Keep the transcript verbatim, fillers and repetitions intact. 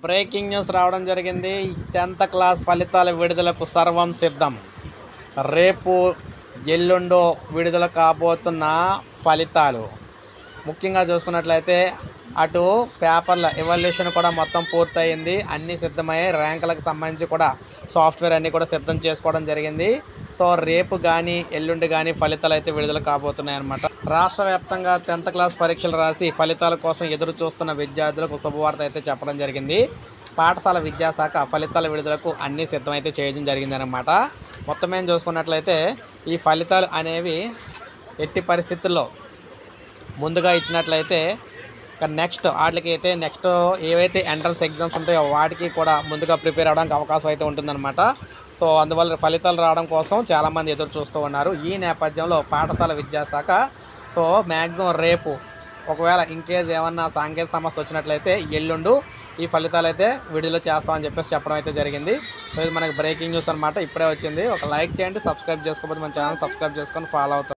Breaking news రావడం జరిగింది. Tenth class ఫలితాల విడుదలకు సర్వం సిద్ధం. రేపు ఎల్లుండో విడుదల కాబోతున్న ఫలితాలు ముఖ్యంగా చూసుకున్నట్లయితే అటు పేపర్ల ఎవాల్యుయేషన్ కూడా మొత్తం పూర్తయింది. అన్నీ సిద్ధమయ్యాయి. ర్యాంకులకు సంబంధించి కూడా సాఫ్ట్వేర్ అన్నీ కూడా సిద్ధం చేసుకోవడం జరిగింది. సో రేపు కానీ ఎల్లుండి కానీ ఫలితాలు అయితే విడుదల కాబోతున్నాయి అన్నమాట. రాష్ట్ర వ్యాప్తంగా టెన్త్ క్లాస్ పరీక్షలు రాసి ఫలితాల కోసం ఎదురు చూస్తున్న విద్యార్థులకు శుభవార్త అయితే చెప్పడం జరిగింది. పాఠశాల విద్యాశాఖ ఫలితాల విడుదలకు అన్నీ సిద్ధమైతే చేయడం జరిగింది అన్నమాట. మొత్తం ఏం చూసుకున్నట్లయితే ఈ ఫలితాలు అనేవి ఎట్టి పరిస్థితుల్లో ముందుగా ఇచ్చినట్లయితే నెక్స్ట్ వాటికి అయితే నెక్స్ట్ ఏవైతే ఎంట్రన్స్ ఎగ్జామ్స్ ఉంటాయో వాటికి కూడా ముందుగా ప్రిపేర్ అవ్వడానికి అవకాశం అయితే ఉంటుందన్నమాట. సో అందువల్ల ఫలితాలు రావడం కోసం చాలామంది ఎదురు చూస్తూ ఉన్నారు. ఈ నేపథ్యంలో పాఠశాల విద్యాశాఖ సో మ్యాక్సిమం రేపు ఒకవేళ ఇంకేజ్ ఏమన్నా సాంకేతిక సమస్య వచ్చినట్లయితే ఎల్లుండు ఈ ఫలితాలు అయితే విడుదల చేస్తామని చెప్పేసి చెప్పడం అయితే జరిగింది. సో ఇది మనకి బ్రేకింగ్ న్యూస్ అనమాట. ఇప్పుడే వచ్చింది. ఒక లైక్ చేయండి, సబ్స్క్రైబ్ చేసుకోకపోతే మన ఛానల్ సబ్స్క్రైబ్ చేసుకొని ఫాలో అవుతాం.